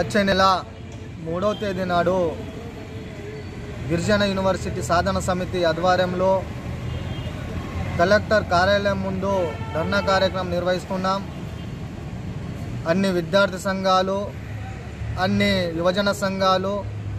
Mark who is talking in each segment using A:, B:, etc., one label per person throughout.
A: వచ్చే నెల 3వ తేదీ నాడు గిరిజన యూనివర్సిటీ సాధన సమితి ఆధ్వర్యంలో కలెక్టర్ కార్యాలయం ముందు ధర్నా కార్యక్రమం నిర్వహిస్తున్నాం. అన్ని విద్యార్థి సంఘాలు, అన్ని యువజన సంఘాలు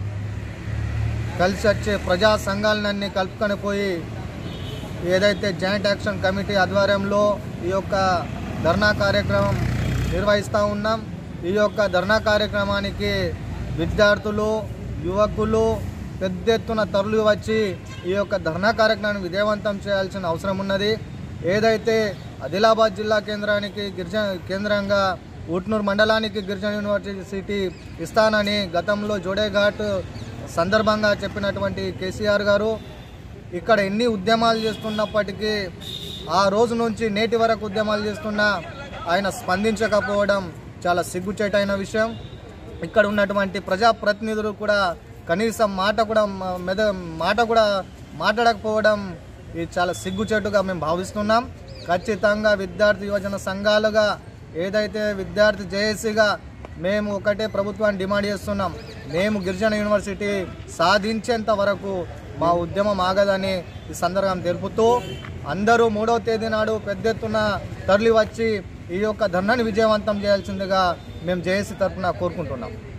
A: కలిసి వచ్చే ప్రజా సంఘాలన్నీ కలుపుకొని పోయి ఏదైతే జాయింట్ యాక్షన్ కమిటీ ఆధ్వర్యంలో ఈ యొక్క ధర్నా కార్యక్రమం నిర్వహిస్తూ ఉన్నాం. ఈ యొక్క ధర్నా కార్యక్రమానికి విద్యార్థులు, యువకులు పెద్ద ఎత్తున తరలి వచ్చి ఈ యొక్క ధర్నా కార్యక్రమాన్ని విజయవంతం చేయాల్సిన అవసరం ఉన్నది. ఏదైతే ఆదిలాబాద్ జిల్లా కేంద్రానికి కేంద్రంగా ఊట్నూరు మండలానికి గిరిజన యూనివర్సిటీ ఇస్తానని గతంలో జోడేఘాట్ సందర్భంగా చెప్పినటువంటి కేసీఆర్ గారు ఇక్కడ ఎన్ని ఉద్యమాలు చేస్తున్నప్పటికీ ఆ రోజు నుంచి నేటి వరకు ఉద్యమాలు చేస్తున్నా ఆయన స్పందించకపోవడం చాలా సిగ్గుచేటైన విషయం. ఇక్కడ ఉన్నటువంటి ప్రజాప్రతినిధులు కూడా కనీసం మాట కూడా మాట్లాడకపోవడం ఇది చాలా సిగ్గుచేటుగా మేము భావిస్తున్నాం. ఖచ్చితంగా విద్యార్థి యువజన సంఘాలుగా ఏదైతే విద్యార్థి జేఏసీగా మేము ఒకటే ప్రభుత్వాన్ని డిమాండ్ చేస్తున్నాం. మేము గిరిజన యూనివర్సిటీ సాధించేంత వరకు మా ఉద్యమం ఆగదని ఈ సందర్భం తెలుపుతూ అందరూ 3వ తేదీ నాడు పెద్ద ఎత్తున తరలి వచ్చి ఈ యొక్క ధర్నాని విజయవంతం చేయాల్సిందిగా మేము జేఏసీ తరఫున కోరుకుంటున్నాం.